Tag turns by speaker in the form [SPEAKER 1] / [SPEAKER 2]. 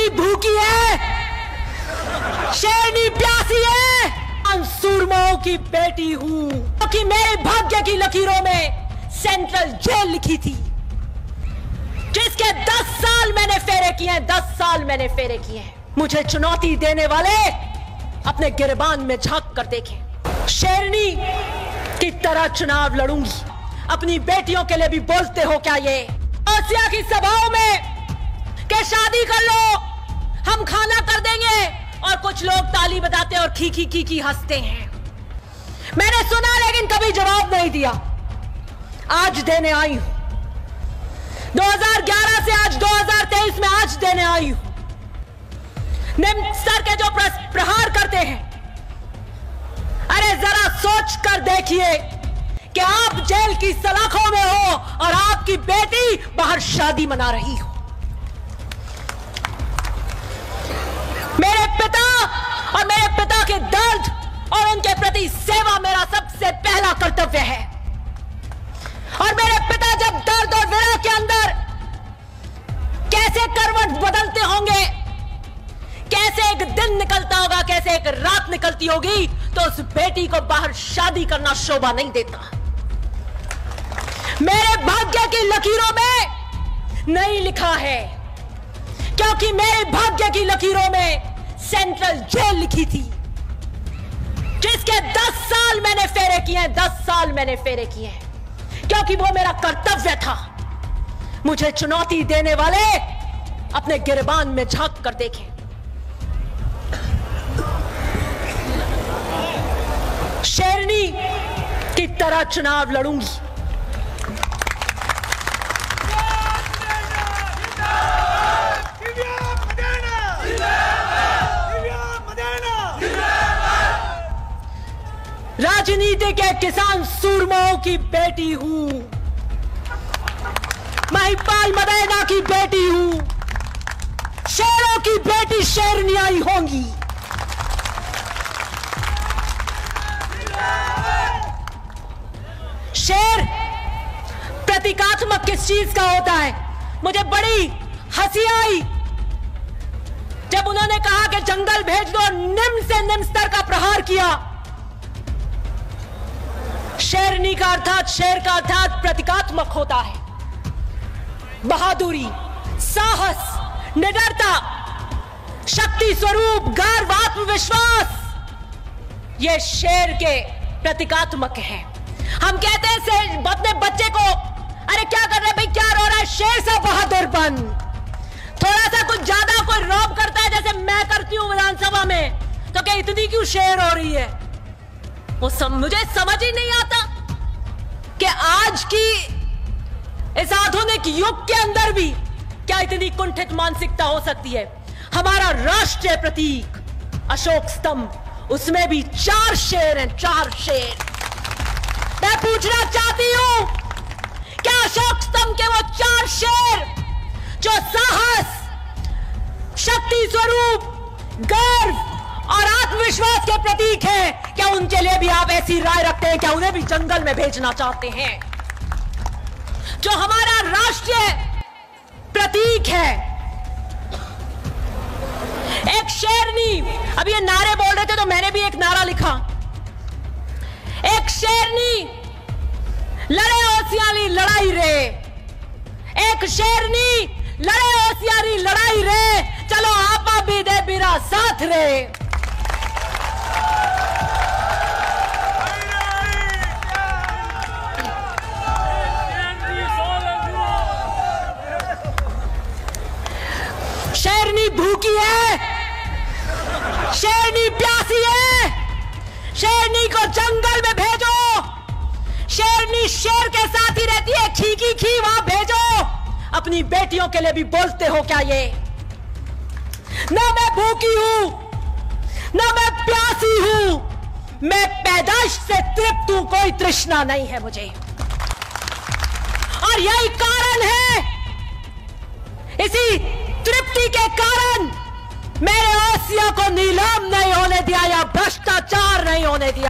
[SPEAKER 1] शेरनी भूखी है, शेरनी प्यासी है। सूरमाओं की बेटी हूं क्योंकि मेरे भाग्य की लकीरों में सेंट्रल जेल लिखी थी, जिसके 10 साल मैंने फेरे किए हैं, 10 साल मैंने फेरे किए हैं। मुझे चुनौती देने वाले अपने गिरबान में झांक कर देखें। शेरनी की तरह चुनाव लड़ूंगी। अपनी बेटियों के लिए भी बोलते हो क्या ये ओसिया की सभाओं में कि शादी कर लो, हम खाना कर देंगे, और कुछ लोग ताली बजाते और खी हंसते हैं। मैंने सुना लेकिन कभी जवाब नहीं दिया। आज देने आई हूं, 2011 से आज 2023 में आज देने आई हूं। निम्न स्तर के जो प्रहार करते हैं, अरे जरा सोच कर देखिए कि आप जेल की सलाखों में हो और आपकी बेटी बाहर शादी मना रही हो। मेरे पिता और मेरे पिता के दर्द और उनके प्रति सेवा मेरा सबसे पहला कर्तव्य है। और मेरे पिता जब दर्द और विरह के अंदर कैसे करवट बदलते होंगे, कैसे एक दिन निकलता होगा, कैसे एक रात निकलती होगी, तो उस बेटी को बाहर शादी करना शोभा नहीं देता। मेरे भाग्य की लकीरों में नहीं लिखा है, क्योंकि मेरे भाग्य की लकीरों में सेंट्रल जेल लिखी थी, जिसके 10 साल मैंने फेरे किए हैं, 10 साल मैंने फेरे किए हैं, क्योंकि वो मेरा कर्तव्य था। मुझे चुनौती देने वाले अपने गिरबान में झांक कर देखें। शेरनी की तरह चुनाव लड़ूंगी। राजनीति के किसान सूरमाओं की बेटी हूं, महिपाल मदेना की बेटी हूं। शेरों की बेटी शेरनियां ही होंगी। शेर प्रतीकात्मक किस चीज का होता है? मुझे बड़ी हंसी आई जब उन्होंने कहा कि जंगल भेज दो, निम्न से निम्न स्तर का प्रहार किया। शेरनी का अर्थात, शेर का अर्थात प्रतीकात्मक होता है। बहादुरी, साहस, निडरता, शक्ति स्वरूप, गर्व, आत्मविश्वास, ये शेर के प्रतीकात्मक है। हम कहते हैं अपने बच्चे को, अरे क्या कर रहे भाई, क्या रो रहा है, शेर सा बहादुर बन। थोड़ा सा कुछ ज्यादा कोई रौब करता है जैसे मैं करती हूं विधानसभा में, तो क्या इतनी क्यों शेर हो रही है? वो मुझे समझ ही नहीं आता कि आज की इस आधुनिक युग के अंदर भी क्या इतनी कुंठित मानसिकता हो सकती है। हमारा राष्ट्रीय प्रतीक अशोक स्तंभ, उसमें भी 4 शेर हैं, 4 शेर। मैं पूछना चाहती हूं, क्या अशोक स्तंभ के वो 4 शेर जो साहस, शक्ति स्वरूप, गर्व और आत्मविश्वास के प्रतीक हैं, क्या उनके लिए भी आप ऐसी राय रखते हैं? क्या उन्हें भी जंगल में भेजना चाहते हैं? जो हमारा राष्ट्रीय प्रतीक है, एक शेरनी, अब ये नारे बोल रहे थे तो मैंने भी एक नारा लिखा। एक शेरनी लड़े होशियारी लड़ाई रे, एक शेरनी लड़े होशियारी लड़ाई रे, चलो आपा भी दे मेरा साथ रे। शेरनी भूखी है, शेरनी प्यासी है, शेरनी को जंगल में भेजो। शेरनी शेर के साथ ही रहती है, खी वहां भेजो। अपनी बेटियों के लिए भी बोलते हो क्या ये? ना मैं भूखी हूं, ना मैं प्यासी हूं, मैं पैदाइश से तृप्त हूं, कोई तृष्णा नहीं है मुझे। और यही कारण है, इसी तृप्ति के कारण मेरे ओसिया को नीलाम नहीं होने दिया या भ्रष्टाचार नहीं होने दिया।